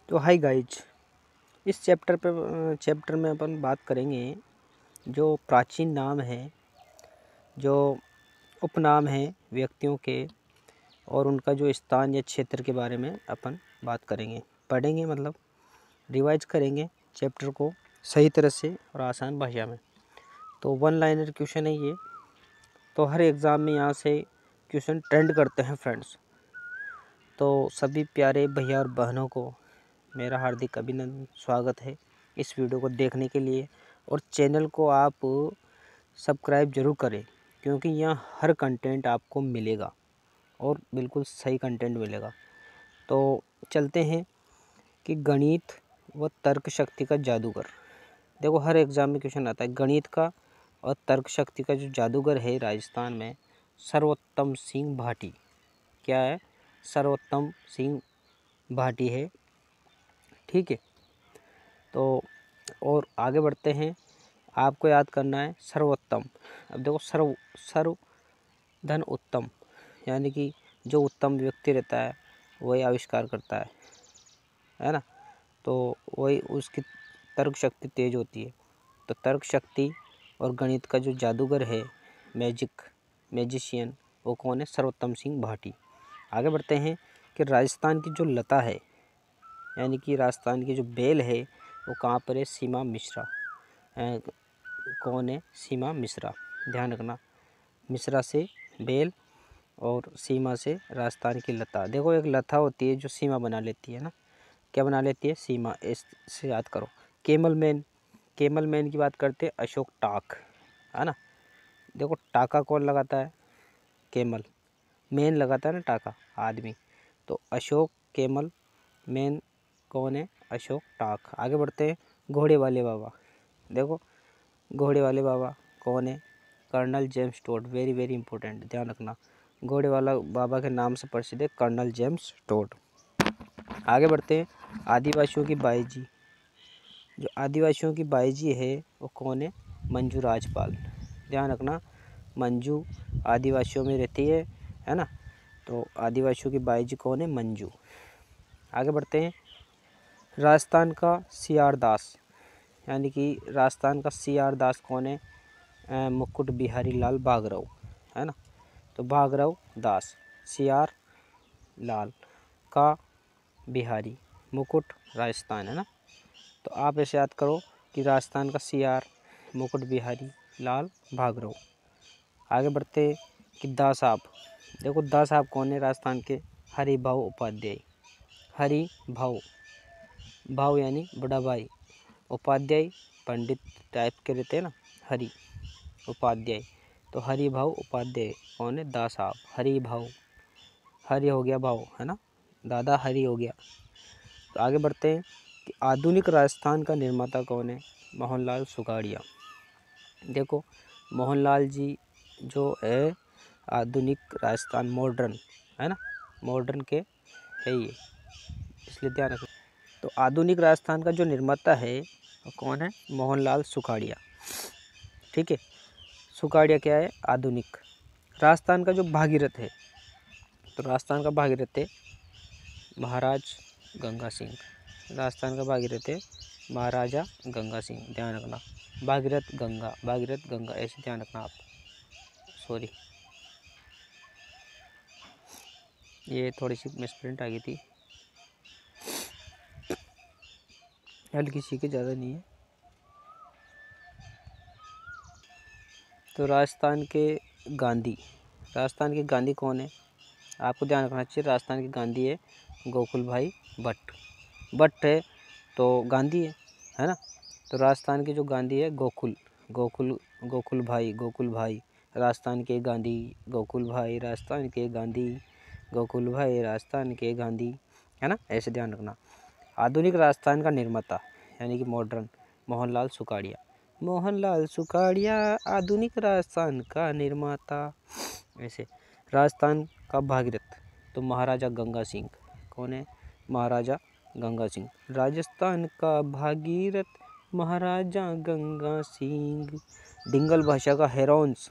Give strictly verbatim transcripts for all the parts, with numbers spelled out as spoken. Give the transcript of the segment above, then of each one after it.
तो hi guys, इस chapter पे चैप्टर में अपन बात करेंगे जो प्राचीन नाम है, जो उपनाम हैं व्यक्तियों के और उनका जो स्थान या क्षेत्र के बारे में अपन बात करेंगे, पढ़ेंगे, मतलब रिवाइज करेंगे चैप्टर को सही तरह से और आसान भाषा में। तो वन लाइनर क्वेश्चन है ये, तो हर एग्ज़ाम में यहाँ से क्वेश्चन ट्रेंड करते हैं फ्रेंड्स। तो सभी प्यारे भैया और बहनों को मेरा हार्दिक अभिनंदन, स्वागत है इस वीडियो को देखने के लिए। और चैनल को आप सब्सक्राइब जरूर करें, क्योंकि यहाँ हर कंटेंट आपको मिलेगा और बिल्कुल सही कंटेंट मिलेगा। तो चलते हैं कि गणित व तर्क शक्ति का जादूगर। देखो हर एग्ज़ाम में क्वेश्चन आता है गणित का और तर्क शक्ति का जो जादूगर है राजस्थान में, सर्वोत्तम सिंह भाटी। क्या है? सर्वोत्तम सिंह भाटी है, ठीक है। तो और आगे बढ़ते हैं, आपको याद करना है सर्वोत्तम। अब देखो सर्व सर्व धन उत्तम, यानी कि जो उत्तम व्यक्ति रहता है वही आविष्कार करता है, है ना। तो वही उसकी तर्क शक्ति तेज होती है। तो तर्क शक्ति और गणित का जो जादूगर है, मैजिक मैजिशियन, वो कौन है? सर्वोत्तम सिंह भाटी। आगे बढ़ते हैं कि राजस्थान की जो लता है, यानी कि राजस्थान की जो बेल है, वो कहाँ पर है? सीमा मिश्रा। ए, कौन है? सीमा मिश्रा। ध्यान रखना, मिश्रा से बेल और सीमा से राजस्थान की लता। देखो एक लता होती है जो सीमा बना लेती है ना, क्या बना लेती है? सीमा। इससे याद करो। केमल मैन, केमल मैन की बात करते हैं, अशोक टाक, है ना। देखो टाका कौन लगाता है? केमल। मैन लगाता है ना टाका, आदमी। तो अशोक केमल, मैन कौन है? अशोक टाक। आगे बढ़ते हैं, घोड़े वाले बाबा। देखो घोड़े वाले बाबा कौन है? Colonel James Tod. Very very important, ध्यान रखना। घोड़े वाला बाबा के नाम से प्रसिद्ध है कर्नल जेम्स टोड। आगे बढ़ते हैं, आदिवासियों की बाईजी। जो आदिवासियों की बाईजी है वो कौन है? मंजू राजपाल। ध्यान रखना, मंजू आदिवासियों में रहती है, है ना। तो आदिवासियों की बाईजी कौन है? मंजू। आगे बढ़ते हैं, राजस्थान का सी आर दास, यानी कि राजस्थान का सी आर दास कौन है? मुकुट बिहारी लाल भागरव, है ना। तो भागरव दास, सी आर लाल का बिहारी, मुकुट राजस्थान, है ना। तो आप ऐसे याद करो कि राजस्थान का सी आर, मुकुट बिहारी लाल भागरव। आगे बढ़ते कि दा साहब। देखो दा साहब कौन है? राजस्थान के हरिभाऊ उपाध्याय। हरिभाऊ, भाव यानी बड़ा भाई, उपाध्याय पंडित टाइप के रहते हैं ना, हरि उपाध्याय। तो हरिभाऊ उपाध्याय कौन है? दा साहब। हरिभाऊ, हरि हो गया भाव, है ना, दादा हरि हो गया। तो आगे बढ़ते हैं कि आधुनिक राजस्थान का निर्माता कौन है? मोहनलाल सुखाड़िया। देखो मोहनलाल जी जो है आधुनिक राजस्थान, मॉडर्न, है ना, मॉडर्न के है ये, इसलिए ध्यान रखना। तो आधुनिक राजस्थान का जो निर्माता है वो कौन है? मोहनलाल सुखाड़िया, ठीक है। सुखाड़िया क्या है? आधुनिक। राजस्थान का जो भागीरथ है, तो राजस्थान का भागीरथ है महाराज गंगा सिंह। राजस्थान का भागीरथ है महाराजा गंगा सिंह, ध्यान रखना। भागीरथ गंगा, भागीरथ गंगा, ऐसे ध्यान रखना आप। सॉरी, ये थोड़ी सी मिसप्रिंट आ गई थी, हल्की सी के, ज़्यादा नहीं है। तो राजस्थान के गांधी, राजस्थान के गांधी कौन है? आपको ध्यान रखना चाहिए, राजस्थान के गांधी है गोकुल भाई भट्ट। भट्ट है तो गांधी है, है ना। तो राजस्थान के जो गांधी है गोकुल, गोकुल गोकुल भाई, गोकुल भाई राजस्थान के गांधी, गोकुल भाई राजस्थान के गांधी, गोकुल भाई राजस्थान के गांधी, है ना, ऐसे ध्यान रखना। आधुनिक राजस्थान का निर्माता यानी कि मॉडर्न, मोहनलाल सुखाड़िया। मोहनलाल सुखाड़िया आधुनिक राजस्थान का निर्माता, ऐसे। राजस्थान का भागीरथ तो महाराजा गंगा सिंह, कौन है? महाराजा गंगा सिंह। राजस्थान का भागीरथ महाराजा गंगा सिंह। डिंगल भाषा का हेरोन्स,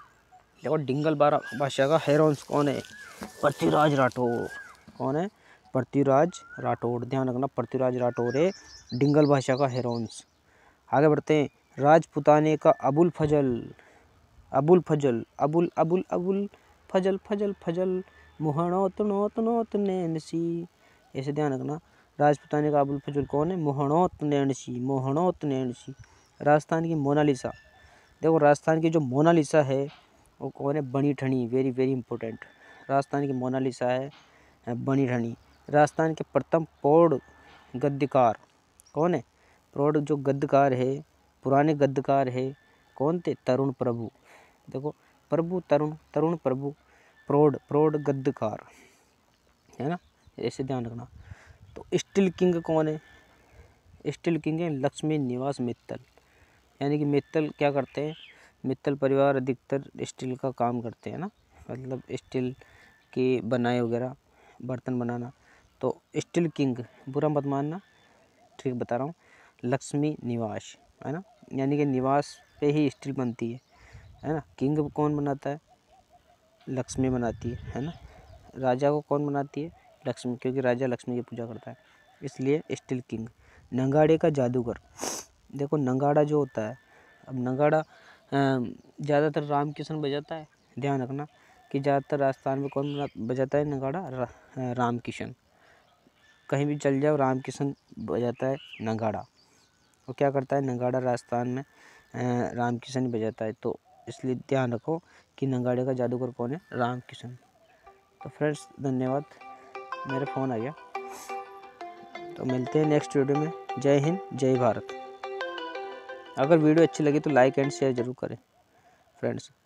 देखो डिंगल भाषा का हेरोन्स कौन है? पृथ्वीराज राठौर। कौन है? पृथ्वीराज राठौड़, ध्यान रखना पृथ्वीराज राठौड़ है डिंगल भाषा का हेरोन्स। आगे बढ़ते हैं। राजपुताने का अबुल फजल, अबुल फजल अबुल अबुल अबुल फजल फजल फजल मुहणोत नोत नोत नैनसी, ऐसे ध्यान रखना। राजपुताने का अबुल फजल कौन है? मोहणोत नैनसी, मोहणोत नैनसी। राजस्थान की मोनालिसा, देखो राजस्थान की जो मोनालिसा है वो कौन है? Bani Thani, very very important. Rajasthan की मोनालिसा है बनी ठनी। राजस्थान के प्रथम प्रौढ़ गद्यकार कौन है? प्रौढ़ जो गद्यकार है, पुराने गद्यकार है कौन थे? तरुण प्रभु। देखो प्रभु तरुण, तरुण प्रभु, प्रौढ़ प्रौढ़ गद्यकार, है ना, ऐसे ध्यान रखना। तो स्टील किंग कौन है? स्टील किंग है लक्ष्मी निवास मित्तल, यानी कि मित्तल क्या करते हैं? मित्तल परिवार अधिकतर स्टील का काम करते हैं ना, मतलब स्टील के बनाए वगैरह बर्तन बनाना। तो स्टील किंग, बुरा मत मानना, ठीक बता रहा हूँ, लक्ष्मी निवास, है ना, यानी कि निवास पे ही स्टील बनती है, है ना। किंग कौन बनाता है? लक्ष्मी बनाती है, है ना। राजा को कौन बनाती है? लक्ष्मी, क्योंकि राजा लक्ष्मी की पूजा करता है, इसलिए स्टील किंग। नंगाड़े का जादूगर, देखो नंगाड़ा जो होता है, अब नंगाड़ा ज़्यादातर राम किशन बजाता है, ध्यान रखना कि ज़्यादातर राजस्थान में कौन बजाता है नंगाड़ा? रा, राम किशन। कहीं भी चल जाओ राम किशन बजाता है नंगाड़ा। वो क्या करता है? नंगाड़ा राजस्थान में राम किशन बजाता है, तो इसलिए ध्यान रखो कि नंगाड़े का जादूगर कौन है? राम किशन। तो फ्रेंड्स धन्यवाद, मेरा फ़ोन आ गया, तो मिलते हैं नेक्स्ट वीडियो में। जय हिंद, जय भारत। अगर वीडियो अच्छी लगी तो लाइक एंड शेयर जरूर करें फ्रेंड्स।